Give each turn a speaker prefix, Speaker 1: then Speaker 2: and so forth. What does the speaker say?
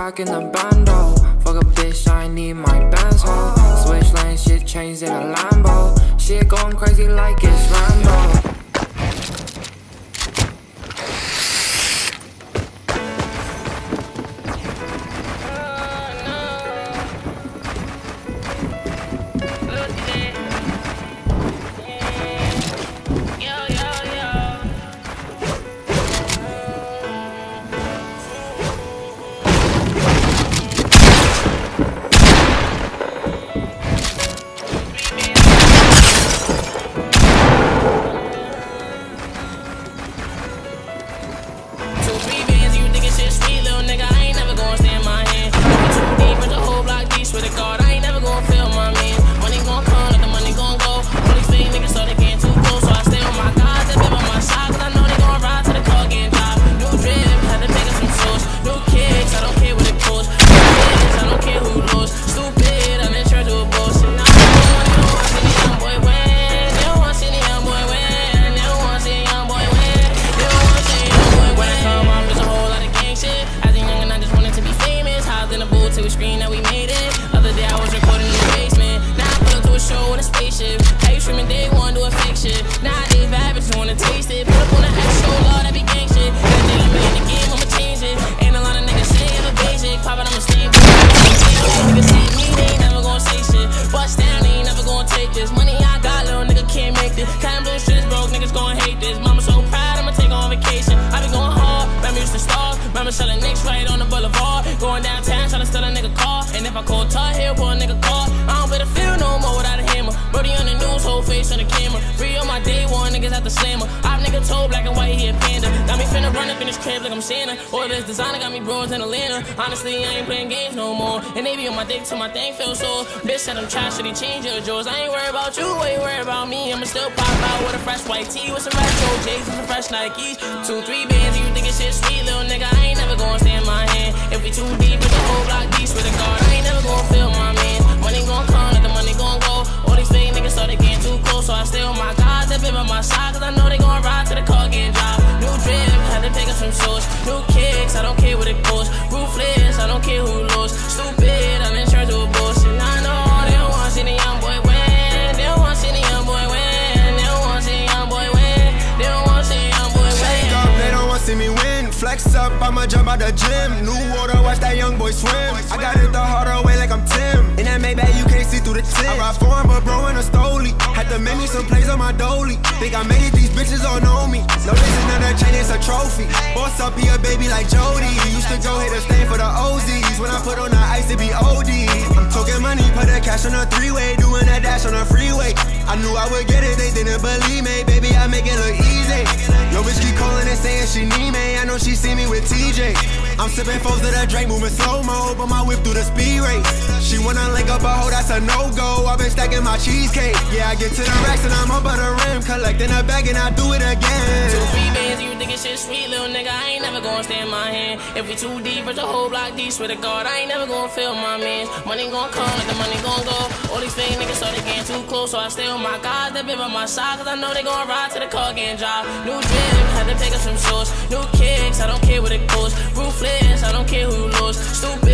Speaker 1: back in the bando. Fuck a bitch, I need my bands ho. Switch lanes, shit changed in a Lambo. Shit going crazy like it's Rambo.
Speaker 2: Selling nicks right on the boulevard. Going downtown trying to steal a nigga car. And if I call Tar Heel, pull a nigga car. I don't better feel no more without a hammer. Brody on the news, whole face on the camera. Free on my day one, niggas at the slammer. I've nigga told black and white, he a panda. Got me finna run up in this crib like I'm Santa. All this designer got me bros in Atlanta. Honestly, I ain't playing games no more. And they be on my dick till my thing feels sore. Bitch said I'm trash, should he change your jaws? I ain't worried about you, why you worried about me? I'ma still pop out with a fresh white tee, with some retro J's, with some fresh Nikes. 2, 3 bands, and you think it's shit sweet, little nigga. I ain't never gonna stand my hand. If we too deep with the whole block deep, swear to God, I ain't never gonna feel my man. Money gon' come, let the money gon' go. All these fake niggas started getting too close, so I stay on my guys that been by my side, cause I know they gon' ride to the car getting dropped. New drip, had to pick up some sauce. New kicks, I don't care what it costs. Ruthless, I don't care who lost. Stupid, I'm in charge of a boss. And I know they don't wanna see the young boy win. They don't wanna see the young boy win. They don't wanna see the young boy win. They don't wanna see the young boy win.
Speaker 3: Shake up, they don't wanna see me win. Flex up, I'ma jump out the gym. New water, watch that young boy swim. I got it the harder way like I'm Tim. In that Maybach, you can't see through the tint. I ride foreign, but bro in a stoley. Had to make me some plays on my dolly. Think I made it, these bitches all know me. No, this is not a chain, it's a trophy. Boss up, he a baby like Jody. Used to go hit a stain for the OZs. When I put on the ice, it be OD. I'm talking money, put that cash on a three-way. Doing that dash on a freeway. I knew I would get it, they didn't believe me. Baby, I make it look easy. Yo, bitch keep calling and saying she need me. I know she see me with TJ. I'm sipping foes to the drink, moving slow-mo, but my whip through the speed race. She wanna link up a hoe, that's a no-go. I've been stacking my cheesecake. Yeah, I get to the racks and I'm up on the rim, collecting a bag and I do it again.
Speaker 2: 2, 3 bands, you think it's shit sweet, little nigga. I ain't never gonna stand my hand. If we too deep, it's a whole block deep. Swear to God, I ain't never gonna feel my mans. Money gon' come, like the money gon' go. All these fake niggas started getting too close, so I stay on my guys that been by my side, cause I know they gon' ride to the car getting dropped. New drip, had to pick up some sauce. New kicks, I don't care what it costs. Ruthless, I don't care who lost. Stupid.